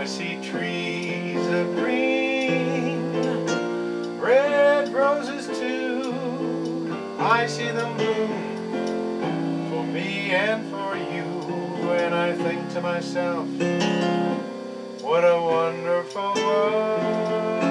see trees of green, red roses too. I see them bloom for me and for you. And I think to myself, what a wonderful world.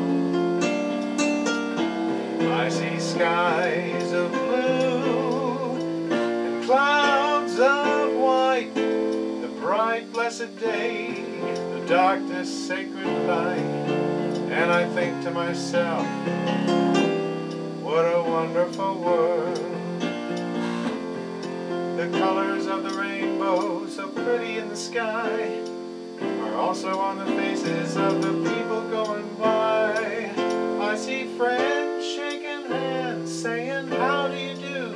I see skies of blue and clouds of white, the bright blessed day, the darkness sacred light. And I think to myself, what a wonderful world. The colors of the rainbow, so pretty in the sky, are also on the faces of the people going by. I see friends shaking hands, saying, how do you do?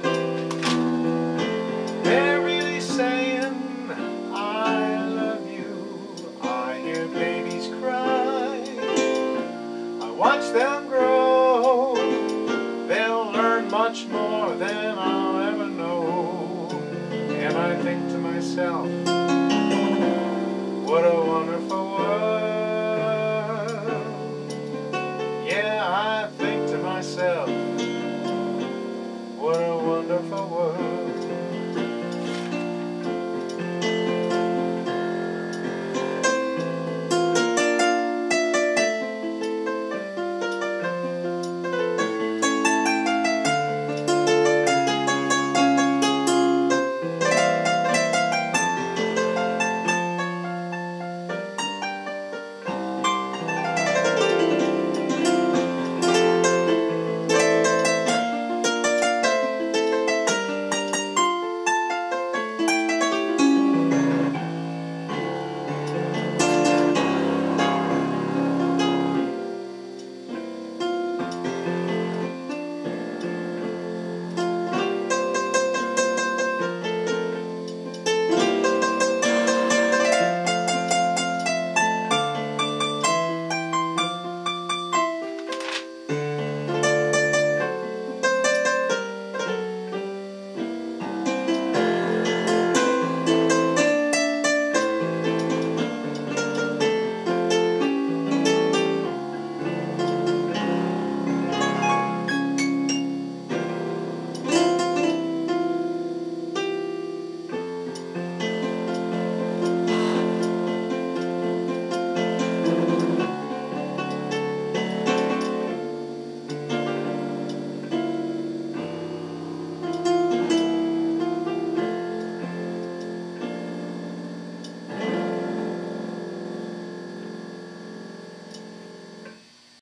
They're really saying, I love you. I hear babies cry, I watch them grow. They'll learn much more than I'll ever know. And I think to myself, what a wonderful world.